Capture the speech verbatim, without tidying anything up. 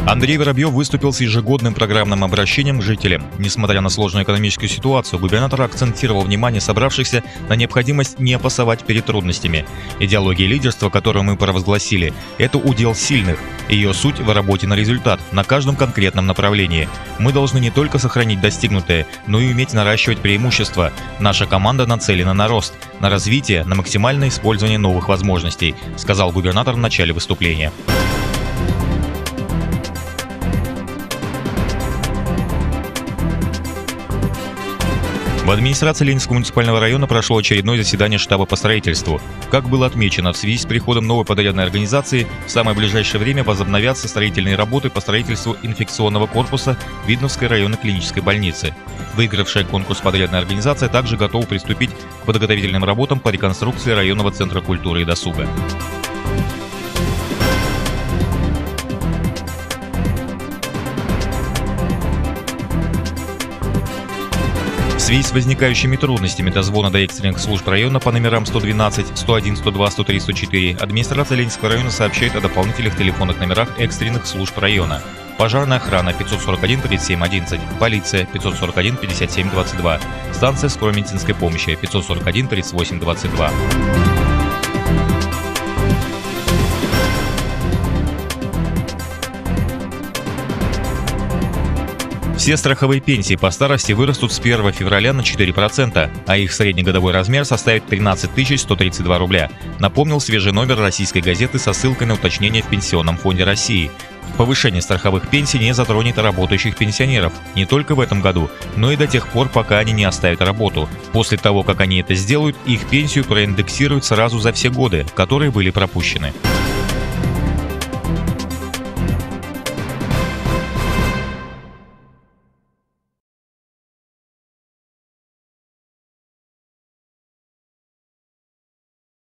Андрей Воробьев выступил с ежегодным программным обращением к жителям. Несмотря на сложную экономическую ситуацию, губернатор акцентировал внимание собравшихся на необходимость не опасовать перед трудностями. Идеология лидерства, которую мы провозгласили, это удел сильных. Ее суть в работе на результат, на каждом конкретном направлении. Мы должны не только сохранить достигнутое, но и уметь наращивать преимущества. Наша команда нацелена на рост, на развитие, на максимальное использование новых возможностей, сказал губернатор в начале выступления. В администрации Ленинского муниципального района прошло очередное заседание штаба по строительству. Как было отмечено, в связи с приходом новой подрядной организации в самое ближайшее время возобновятся строительные работы по строительству инфекционного корпуса Видновской районной клинической больницы. Выигравшая конкурс подрядная организация также готова приступить к подготовительным работам по реконструкции районного центра культуры и досуга. В связи с возникающими трудностями дозвона до экстренных служб района по номерам сто двенадцать, сто один, сто два, сто три, сто четыре администрация Ленинского района сообщает о дополнительных телефонных номерах экстренных служб района. Пожарная охрана пятьсот сорок один тридцать семь одиннадцать, полиция пятьсот сорок один пятьдесят семь двадцать два, станция скорой медицинской помощи пятьсот сорок один тридцать восемь двадцать два. Все страховые пенсии по старости вырастут с первого февраля на четыре процента, а их среднегодовой размер составит тринадцать тысяч сто тридцать два рубля, напомнил свежий номер российской газеты со ссылкой на уточнение в Пенсионном фонде России. Повышение страховых пенсий не затронет работающих пенсионеров не только в этом году, но и до тех пор, пока они не оставят работу. После того, как они это сделают, их пенсию проиндексируют сразу за все годы, которые были пропущены.